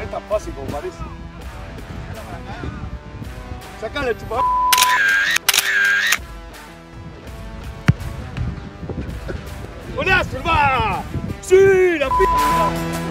es tan fácil como parece. Sacale, chupa. ¡Golazo, hermano! ¡Sí, la p***!